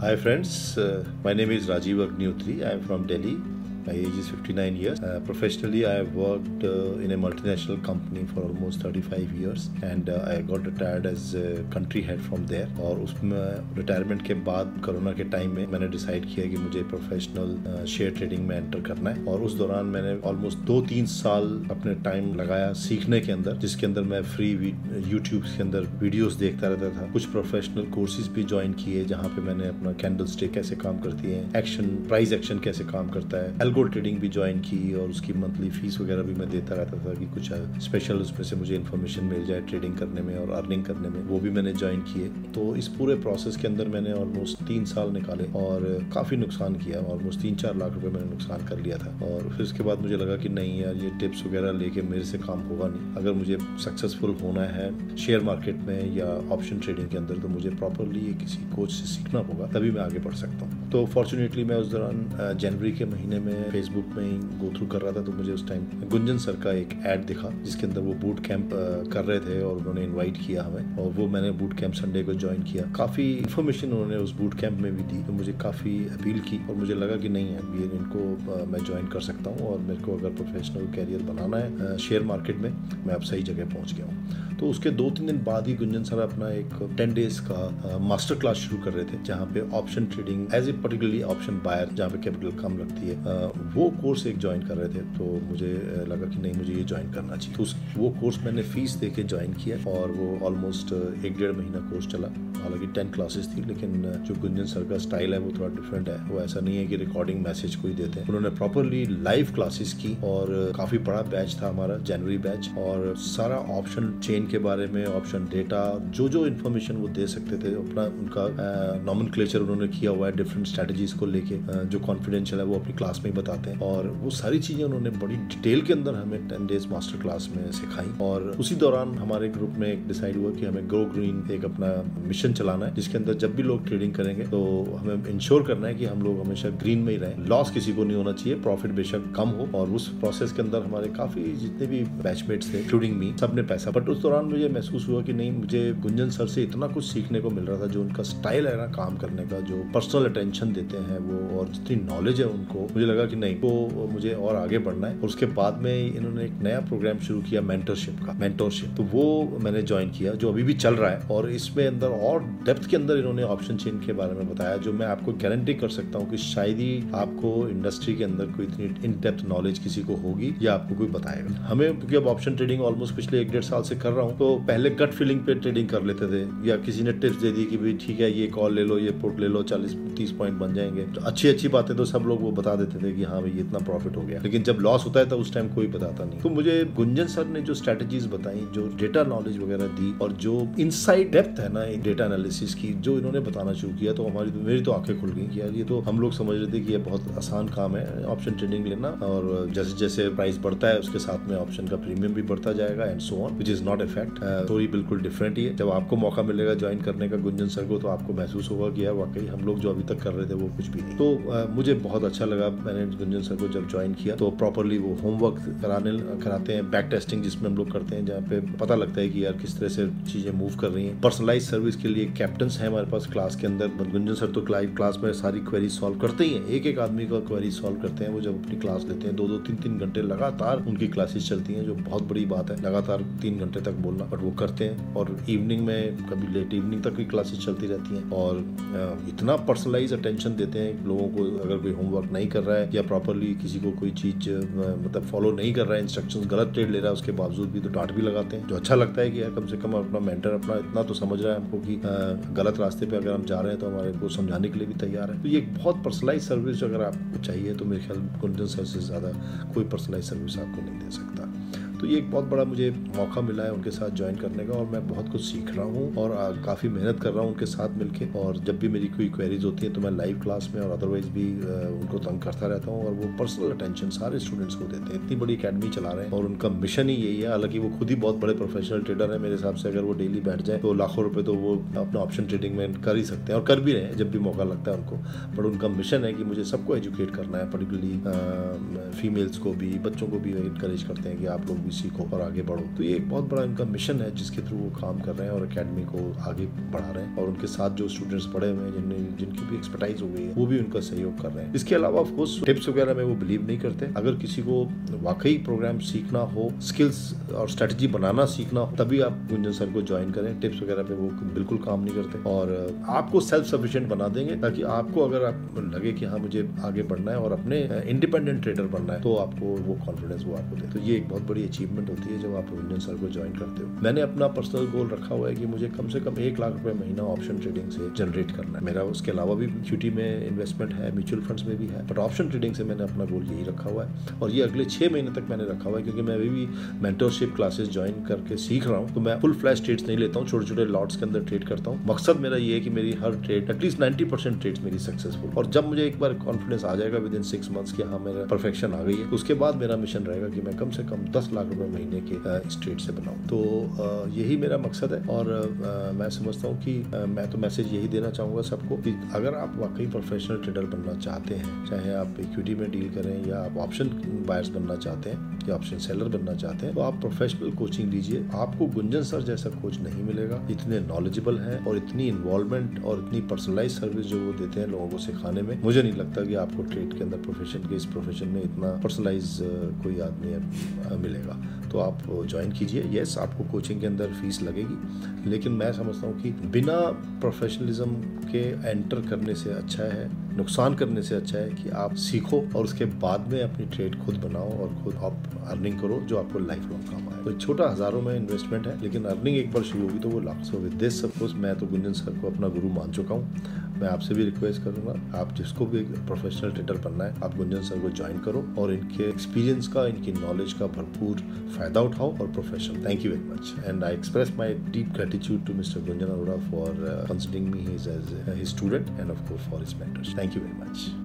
Hi friends, my name is Rajiv Agnihotri. I am from Delhi. My age is 59 years. Professionally, I have worked in a multinational company for almost 35 years and I got retired as a country head from there. और उसमें retirement के बाद corona के time में मैंने decide किया कि मुझे प्रोफेशनल शेयर ट्रेडिंग में एंटर करना है और उस दौरान मैंने ऑलमोस्ट 2-3 साल अपने टाइम लगाया सीखने के अंदर, जिसके अंदर मैं फ्री यूट्यूब के अंदर वीडियोस देखता रहता था। कुछ प्रोफेशनल कोर्सेज भी ज्वाइन किए जहाँ पे मैंने अपना कैंडल स्टिक कैसे काम करती है, एक्शन प्राइस एक्शन कैसे काम करता है, गोल्ड ट्रेडिंग भी ज्वाइन की और उसकी मंथली फीस वगैरह भी मैं देता रहता था कि कुछ स्पेशल उसमें से मुझे इन्फॉर्मेशन मिल जाए ट्रेडिंग करने में और अर्निंग करने में, वो भी मैंने ज्वाइन किए। तो इस पूरे प्रोसेस के अंदर मैंने ऑलमोस्ट 3 साल निकाले और काफ़ी नुकसान किया, ऑलमोस्ट 3-4 लाख रुपए मैंने नुकसान कर लिया था। और फिर उसके बाद मुझे लगा कि नहीं यार, ये टिप्स वगैरह लेके मेरे से काम होगा नहीं। अगर मुझे सक्सेसफुल होना है शेयर मार्केट में या ऑप्शन ट्रेडिंग के अंदर तो मुझे प्रॉपरली किसी कोच से सीखना होगा, तभी मैं आगे बढ़ सकता हूँ। तो फॉर्चुनेटली मैं उस दौरान जनवरी के महीने में फेसबुक में ही गो थ्रू कर रहा था, तो मुझे उस टाइम गुंजन सर का एक ऐड दिखा जिसके अंदर वो बूट कैंप कर रहे थे और उन्होंने इनवाइट किया हमें और वो मैंने बूट कैंप संडे को ज्वाइन किया। काफ़ी इन्फॉर्मेशन उन्होंने उस बूट कैंप में भी दी तो मुझे काफ़ी अपील की और मुझे लगा कि नहीं है ये इनको मैं ज्वाइन कर सकता हूँ और मेरे को अगर प्रोफेशनल कैरियर बनाना है शेयर मार्केट में, मैं अब सही जगह पहुँच गया हूँ। तो उसके 2-3 दिन बाद ही गुंजन सर अपना एक 10 डेज का मास्टर क्लास शुरू कर रहे थे जहाँ पे option trading as a particularly option buyer जहाँ पे कैपिटल कम लगती है, वो कोर्स एक ज्वाइन कर रहे थे। तो मुझे लगा कि नहीं, मुझे ये ज्वाइन करना चाहिए। तो वो कोर्स मैंने फीस दे के ज्वाइन किया और वो ऑलमोस्ट 1-1.5 महीना कोर्स चला। हालांकि 10 क्लासेस थी, लेकिन जो गुंजन सर का स्टाइल है वो थोड़ा डिफरेंट है। वो ऐसा नहीं है कि रिकॉर्डिंग मैसेज कोई देते हैं, उन्होंने प्रॉपरली लाइव क्लासेस की और काफ़ी बड़ा बैच था हमारा, जनवरी बैच, और सारा ऑप्शन चेन के बारे में, ऑप्शन डेटा, जो इन्फॉर्मेशन वो दे सकते थे, अपना उनका नॉमेनक्लेचर उन्होंने किया हुआ है डिफरेंट स्ट्रेटजीज को लेके, जो कॉन्फिडेंशियल है वो अपनी क्लास में ही बताते हैं और वो सारी चीज़ें उन्होंने बड़ी डिटेल के अंदर हमें 10 डेज मास्टर क्लास में सिखाई। और उसी दौरान हमारे ग्रुप में एक डिसाइड हुआ कि हमें ग्रो ग्रीन एक अपना मिशन चलाना है, जिसके अंदर जब भी लोग ट्रेडिंग करेंगे तो हमें इंश्योर करना है कि हम लोग हमेशा ग्रीन में ही रहें, लॉस किसी को नहीं होना चाहिए, प्रॉफिट बेशक कम हो। और उस प्रोसेस के अंदर हमारे काफी जितने भी बैचमेट्स थे इंक्लूडिंग मी, सबने पैसा, बट उस दौरान मुझे महसूस हुआ कि नहीं, मुझे गुंजन सर से इतना कुछ सीखने को मिल रहा था, जो उनका स्टाइल है ना काम करने का, जो पर्सनल अटेंशन देते हैं वो, और जितनी नॉलेज है उनको, मुझे लगा कि नहीं, वो मुझे और आगे बढ़ना है। और उसके बाद में इन्होंने एक नया प्रोग्राम शुरू किया मेंटरशिप, तो वो मैंने ज्वाइन किया, जो अभी भी चल रहा है। और इसमें अंदर और डेप्थ के अंदर इन्होंने ऑप्शन चेन के बारे में बताया, जो मैं आपको गारंटी कर सकता हूँ कि शायद ही आपको इंडस्ट्री के अंदर कोई इतनी इन डेप्थ नॉलेज किसी को होगी या आपको कोई बताएगा। हमें, क्योंकि अब ऑप्शन ट्रेडिंग ऑलमोस्ट पिछले 1-1.5 साल से कर रहा हूँ, तो पहले गट फीलिंग पे ट्रेडिंग कर लेते थे, या किसी ने टिप्स दे दी कि भाई ठीक है ये कॉल ले लो, ये पुट ले लो, 40-30 पॉइंट बन जाएंगे, तो अच्छी बातें तो सब लोग वो बता देते थे कि हाँ भाई इतना प्रॉफिट हो गया, लेकिन जब लॉस होता है तो उस टाइम कोई बताता नहीं। तो मुझे गुंजन सर ने जो स्ट्रेटजीज बताई, जो डेटा नॉलेज वगैरह दी और जो इनसाइड डेप्थ है ना डेटा एनालिसिस की, जो इन्होंने बताना शुरू किया, तो मेरी तो आंखें खुल गई कि यार ये तो हम लोग समझ रहे थे कि ये बहुत आसान काम है ऑप्शन ट्रेडिंग लेना, और जैसे जैसे प्राइस बढ़ता है उसके साथ में ऑप्शन का प्रीमियम भी बढ़ता जाएगा and so on, which is not a fact. Story बिल्कुल डिफरेंट ही है। जब आपको मौका मिलेगा ज्वाइन करने का गुंजन सर को, तो आपको महसूस होगा कि यार वाकई हम लोग जो अभी तक कर रहे थे वो कुछ भी नहीं। तो मुझे बहुत अच्छा लगा। मैंने गुंजन सर को जब ज्वाइन किया तो प्रॉपरली वो होमवर्क कराते हैं, बैक टेस्टिंग जिसमें हम लोग करते हैं, जहाँ पे पता लगता है कि यार किस तरह से चीजें मूव कर रही हैं। पर्सनलाइज सर्विस के लिए कैप्टन्स है हमारे पास क्लास के अंदर। गुंजन सर तो लाइव क्लास में सारी क्वेरी सॉल्व करते ही हैं, एक आदमी का क्वेरी सॉल्व करते हैं। वो जब अपनी क्लास लेते हैं 2-2, 3-3 घंटे लगातार उनकी क्लासेस चलती हैं, जो बहुत बड़ी बात है, लगातार 3 घंटे तक बोलना, बट वो करते हैं। और इवनिंग में कभी लेट इवनिंग तक भी क्लासेस चलती रहती हैं और इतना पर्सनलाइज अटेंशन देते हैं लोगों को। अगर कोई होमवर्क नहीं कर रहा है या प्रॉपरली किसी को कोई चीज मतलब फॉलो नहीं कर रहा है, इंस्ट्रक्शंस गलत ट्रेड ले रहा है, उसके बावजूद भी तो डांट भी लगाते हैं, जो अच्छा लगता है कि यार कम से कम अपना मेंटर अपना इतना तो समझ रहा है हमको कि गलत रास्ते पे अगर हम जा रहे हैं तो हमारे को समझाने के लिए भी तैयार है। तो ये एक बहुत पर्सनलाइज सर्विस अगर आपको चाहिए तो मेरे ख्याल गुंजन सर से ज़्यादा कोई पर्सनलाइज सर्विस आपको नहीं दे सकता। तो ये एक बहुत बड़ा मुझे मौका मिला है उनके साथ ज्वाइन करने का और मैं बहुत कुछ सीख रहा हूँ और काफ़ी मेहनत कर रहा हूँ उनके साथ मिलके। और जब भी मेरी कोई क्वेरीज होती है तो मैं लाइव क्लास में और अदरवाइज भी उनको तंग करता रहता हूँ और वो पर्सनल अटेंशन सारे स्टूडेंट्स को देते हैं। इतनी बड़ी अकेडमी चला रहे हैं और उनका मिशन ही यही है। हालांकि वो खुद ही बहुत बड़े प्रोफेशनल ट्रेडर है, मेरे हिसाब से अगर वो डेली बैठ जाए तो लाखों रुपए तो वो अपना ऑप्शन ट्रेडिंग में कर ही सकते हैं और कर भी रहे हैं जब भी मौका लगता है उनको। बट उनका मिशन है कि मुझे सबको एजुकेट करना है, पर्टिकुलरली फीमेल्स को भी, बच्चों को भी इनकरेज करते हैं कि आप लोग भी सीखो और आगे बढ़ो। तो ये एक बहुत बड़ा इनका मिशन है जिसके थ्रू वो काम कर रहे हैं और एकेडमी को आगे बढ़ा रहे हैं, और उनके साथ जो स्टूडेंट्स पढ़े हुए हैं जिनकी भी एक्सपर्टाइज हो गई है वो भी उनका सहयोग कर रहे हैं। इसके अलावा ऑफ कोर्स टिप्स वगैरह में वो बिलीव नहीं करते। अगर किसी को वाकई प्रोग्राम सीखना हो, स्किल्स और स्ट्रेटजी बनाना सीखना हो, तभी आप गुंजन सर को ज्वाइन करें। टिप्स वगैरह पे वो बिल्कुल काम नहीं करते और आपको सेल्फ सफिशिएंट बना देंगे, ताकि आपको अगर आप लगे कि हाँ मुझे आगे बढ़ना है और अपने इंडिपेंडेंट ट्रेडर बनना है, तो आपको वो कॉन्फिडेंस वो आपको दे। तो ये एक बहुत बड़ी अचीवमेंट होती है जब आप गुंजन सर को ज्वाइन करते हो। मैंने अपना पर्सनल गोल रखा हुआ है कि मुझे कम से कम 1 लाख रुपए महीना ऑप्शन ट्रेडिंग से जनरेट करना है। मेरा उसके अलावा भी क्यूटी में इन्वेस्टमेंट है, म्यूचुअल फंड्स में भी है, बट ऑप्शन ट्रेडिंग से मैंने अपना गोल यही रखा हुआ है और ये अगले 6 महीने तक मैंने रखा हुआ है, क्योंकि मैं अभी भी मेंटरशिप क्लासेस ज्वाइन करके सीख रहा हूँ। तो मैं फुल फ्लैश ट्रेड्स नहीं लेता हूँ, छोटे छोटे लॉट्स के अंदर ट्रेड करता हूँ। मकसद मेरा ये है कि मेरी हर ट्रेड एटलीस्ट 90% ट्रेड्स मेरी सक्सेसफुल, और जब मुझे एक बार कॉन्फिडेंस आ जाएगा विद इन 6 मंथ्स कि हाँ मेरा परफेक्शन आ गई है, तो उसके बाद मेरा मिशन रहेगा कि मैं कम से कम 10 लाख रुपए महीने के इस ट्रेड से बनाऊँ। तो यही मेरा मकसद है और मैं समझता हूँ कि मैं तो मैसेज यही देना चाहूँगा सबको कि अगर आप वाकई प्रोफेशनल ट्रेडर बनना चाहते हैं, चाहे आप इक्विटी में डील करें या आप ऑप्शन बायर्स बनना चाहते हैं या ऑप्शन सेलर बनना चाहते हैं, तो आप प्रोफेशनल कोचिंग लीजिए। आपको गुंजन सर जैसा कोच नहीं मिलेगा। इतने नॉलेजेबल हैं और इतनी इन्वॉल्वमेंट और इतनी पर्सनलाइज सर्विस जो वो देते हैं लोगों को सिखाने में, मुझे नहीं लगता कि आपको ट्रेड के अंदर इस प्रोफेशन में इतना पर्सनलाइज कोई आदमी मिलेगा। तो आप ज्वाइन कीजिए। येस, आपको कोचिंग के अंदर फीस लगेगी, लेकिन मैं समझता हूँ कि बिना प्रोफेशनलिज्म के एंटर करने से अच्छा है, नुकसान करने से अच्छा है कि आप सीखो और उसके बाद में अपनी ट्रेड खुद बनाओ और खुद आप अर्निंग करो, जो आपको लाइफ लॉन्ग काम आए। तो छोटा हजारों में इन्वेस्टमेंट है, लेकिन अर्निंग एक बार शुरू होगी तो वो लाख। सो विद दिस सब कुछ मैं तो गुंजन सर को अपना गुरु मान चुका हूँ। मैं आपसे भी रिक्वेस्ट करूंगा, आप जिसको भी प्रोफेशनल ट्रेडर बनना है, आप गुंजन सर को ज्वाइन करो और इनके एक्सपीरियंस का, इनकी नॉलेज का भरपूर फायदा उठाओ और professional. Thank you very much and I express my deep gratitude to mister Gunjan Arora for considering me as his student and of course for his mentors. Thank you very much.